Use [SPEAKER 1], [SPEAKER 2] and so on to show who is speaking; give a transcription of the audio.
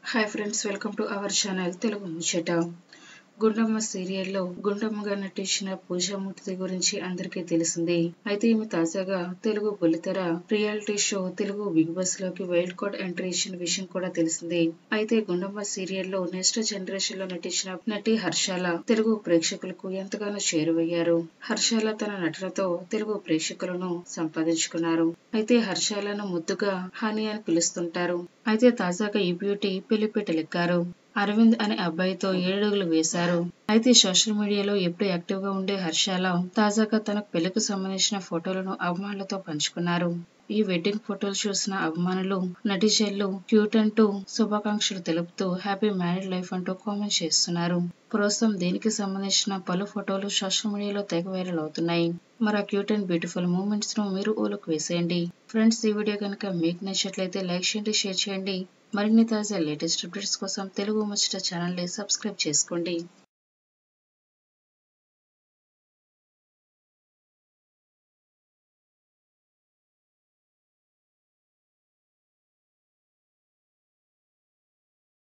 [SPEAKER 1] Hi friends, welcome to our channel Telugu ముచ్చట. గుండమ్మ సీరియల్లో గుండమ్మగా నటించిన పూజామూర్తి గురించి అందరికీ తెలిసింది. అయితే ఈమె తాజాగా తెలుగు బుల్లితెర reality show Telugu Bigg Boss లోకి వైల్డ్ కార్డ్ ఎంట్రీ ఇచ్చిన విషయం కూడా తెలిసింది. అయితే గుండమ్మ సీరియల్లో నెక్స్ట్ జనరేషన్ లో నటించిన నటి హర్షాల తెలుగు ప్రేక్షకులకు ఎంతగానో చేరువయ్యారు. హర్షాల తన నటనతో తెలుగు ప్రేక్షకులను సంపాదించుకున్నారు. అయితే హర్షాలను ముద్దుగా హనీ అని పిలుస్తుంటారు. అయితే తాజాగా ఈ బ్యూటీ పెళ్లిపీటలెక్కారు. అరవింద్ అనే అబ్బాయితో 7 అడుగులు వేశారు. అయితే సోషల్ మీడియాలో ఎప్పుడు యాక్టివ్ గా ఉండే హర్షాల తాజాగా తన పెళ్లికి సంబంధించిన ఫోటోలను అభిమానులతో పంచుకున్నారు. ఈ వెడ్డింగ్ ఫోటోలు చూసిన అభిమానులు, నెటిజన్లు క్యూట్ అంటూ శుభాకాంక్షలు తెలుపుతూ హ్యాపీ మ్యారీడ్ లైఫ్ అంటూ కామెంట్ చేస్తున్నారు. ప్రస్తుతం దీనికి సంబంధించిన పలు ఫోటోలు సోషల్ మీడియాలో తెగ వైరల్ అవుతున్నాయి. మరి ఆ క్యూట్ అండ్ బ్యూటిఫుల్ మూమెంట్స్ ను మీరు ఓలోకి వేసేయండి. ఫ్రెండ్స్, ఈ వీడియో కనుక మీకు నచ్చినట్లయితే లైక్ చేయండి, షేర్ చేయండి. మరిన్ని తాజా లేటెస్ట్ అప్డేట్స్ కోసం తెలుగు ముచ్చట ఛానల్ ని సబ్స్క్రైబ్ చేసుకోండి.